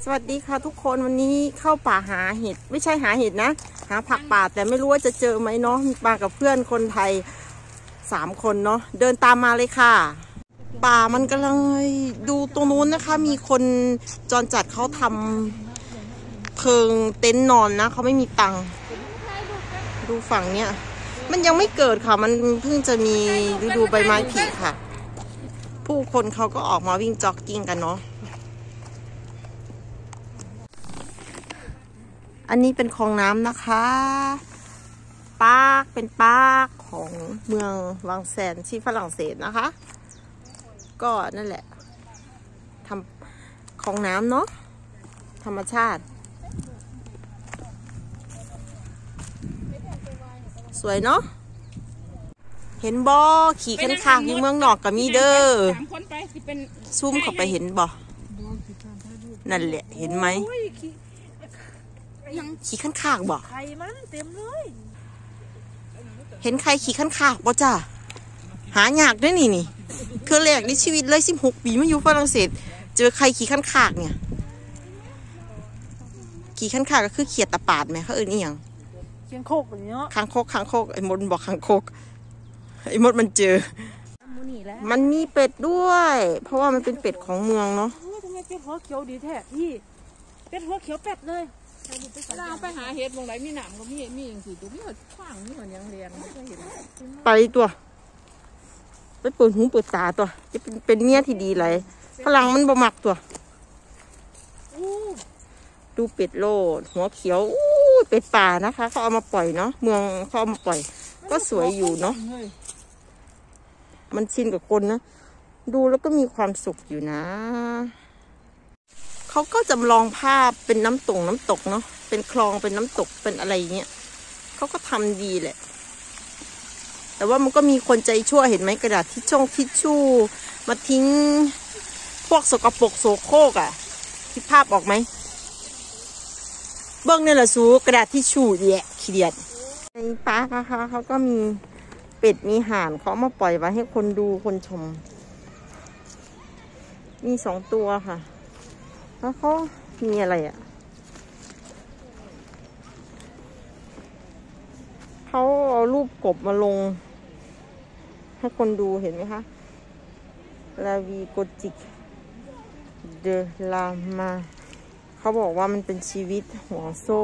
สวัสดีค่ะทุกคนวันนี้เข้าป่าหาเห็ดไม่ใช่หาเห็ดนะหาผักป่าแต่ไม่รู้ว่าจะเจอไหมเนาะมากับเพื่อนคนไทย3 คนเนาะเดินตามมาเลยค่ะป่ามันกำลังดูตรงนู้นนะคะมีคนจรจัดเขาทำเพิงเต็นท์นอนนะเขาไม่มีตังค์ดูฝั่งเนี้ยมันยังไม่เกิดค่ะมันเพิ่งจะมีฤดูใบไม้ผลิค่ะผู้คนเขาก็ออกมาวิ่งจ็อกกิ้งกันเนาะอันนี้เป็นคลองน้ำนะคะปาร์คเป็นปาร์คของเมืองวังแซนที่ฝรั่งเศสนะคะก็นั่นแหละทำคลองน้ำเนาะธรรมชาติสวยเนาะเห็นบ่ขี่กันข้างอยู่เมืองนอกกับมีเด้อซูมเข้าไปเห็นบ่นั่นแหละเห็นไหมขี่ขั้นขากบ่ใครมันเต็มเลยเห็นใครขี่ขั้นขากบ่จ้าหายากด้วยนี่คือแรกในชีวิตเลย16 ปีมาอยู่ฝรั่งเศสเจอใครขี่ขั้นขากเนี่ยขี่ขั้นขากก็คือเขียดตะปาดไหมเขาเอิ้นอีหยังเขียงโคกแบบนี้เนาะคางโคกไอ้มดบอกคางโคกไอ้มดมันเจอมันมีเป็ดด้วยเพราะว่ามันเป็นเป็ดของเมืองเนาะทำไมเป็ดหัวเขียวดีแท้พี่เป็ดหัวเขียวเป็ดเลยเราไปหาเห็ดมองไหนมีหนามก็มีอย่างสิตัวมีหัวขว้างมีหัวยังเรียงไม่เคยเห็นไปตัวไปเปิดหูเปิดตาตัวจะเป็นเมียที่ดีเลยพลังมันบ่มักตัวดูเป็ดโลดหัวเขียวเป็ดป่านะคะเขาเอามาปล่อยเนาะเมืองเขาเอามาปล่อยก็สวยอยู่เนาะมันชินกับคนนะดูแล้วก็มีความสุขอยู่นะเขาก็จำลองภาพเป็นน้ำตกเนาะเป็นคลองเป็นน้ำตกเป็นอะไรเงี้ยเขาก็ทำดีแหละแต่ว่ามันก็มีคนใจชั่วเห็นไหมกระดาษทิชชู่มาทิ้งพวกสกปรกโสโครกอ่ะคิดภาพออกไหมเบิ้งเนี่ยแหละสูกระดาษทิชชู่แยะขี้เดียดในปาร์คนะคะเขาก็มีเป็ดมีห่านเขามาปล่อยไว้ให้คนดูคนชมมี2 ตัวค่ะแล้วเขามีอะไรอ่ะเขาเอารูปกบมาลงให้คนดูเห็นไหมคะลาวีโกจิกเดลามาเขาบอกว่ามันเป็นชีวิตห่วงโซ่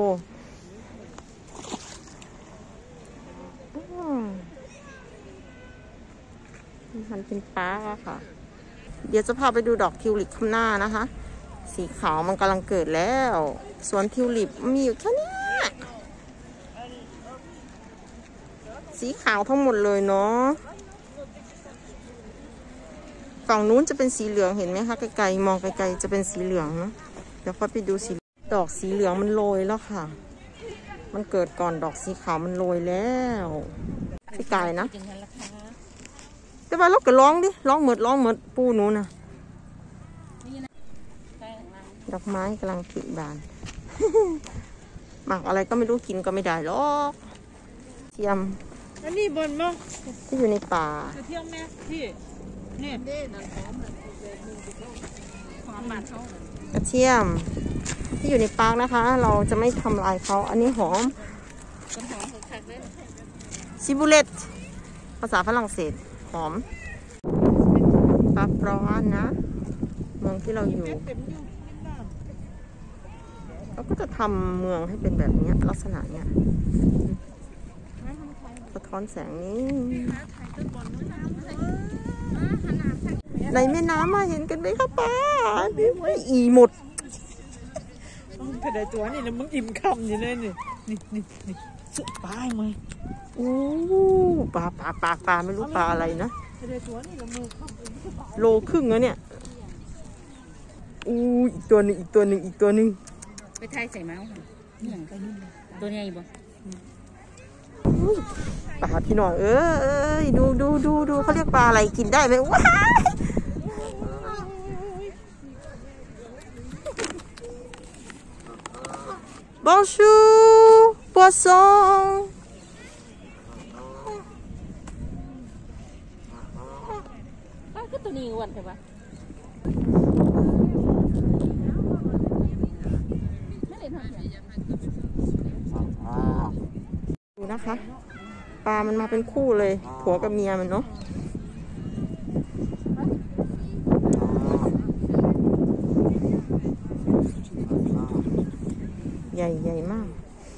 มันเป็นป้าค่ะเดี๋ยวจะพาไปดูดอกทิวลิปข้างหน้านะคะสีขาวมันกำลังเกิดแล้วสวนทิวลิปมีอยู่แค่นี้สีขาวทั้งหมดเลยเนาะฝั่งนู้นจะเป็นสีเหลืองเห็นไหมคะไกลๆมองไกลๆจะเป็นสีเหลืองนะเดี๋ยวค่อยไปดูสีดอกสีเหลืองมันโรยแล้วค่ะมันเกิดก่อนดอกสีขาวมันโรยแล้วพี่กายนะแต่ว่าเราก็ร้องดิร้องหมดปูหนูนะดอกไม้กำลังผลิบานหมักอะไรก็ไม่รู้กินก็ไม่ได้หรอกเทียมอันนี้บนมั้งที่อยู่ในป่าเทียมแม่พี่นี่กระเทียมที่อยู่ในปาร์คนะคะเราจะไม่ทำลายเขาอันนี้หอมซิบูเลตภาษาฝรั่งเศสหอมปาปรอนนะเมืองที่เราอยู่เราก็จะทำเมืองให้เป็นแบบนี้ลักษณะเนี้ยสะท้อนแสงนี้ในแม่น้ำมาเห็นกันไหมคะป้าอีหมดกระไดตัวนี่แล้วมึงอิ่มคำอยู่เลยนี่สุดป้ายมั้ยโอ้ปลาไม่รู้ปลาอะไรนะโลครึ่งแล้วเนี่ยอีกตัวหนึ่งไปไทยใส่เมาส์นี่อย่างก็นี่ตัวใหญ่บ่ปลาพี่น้องดูเขาเรียกปลาอะไรกินได้ไหมว้ายBonjour poisson ก็ตัวนี้อ้วนใช่ปะนะคะปลามันมาเป็นคู่เลยผัวกับเมียมันเนาะใหญ่มาก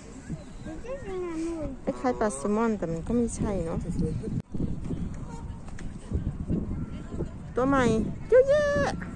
คล้ายๆปลาแซลมอนแต่มันก็ไม่ใช่เนาะตัวใหม่เยอะแยะ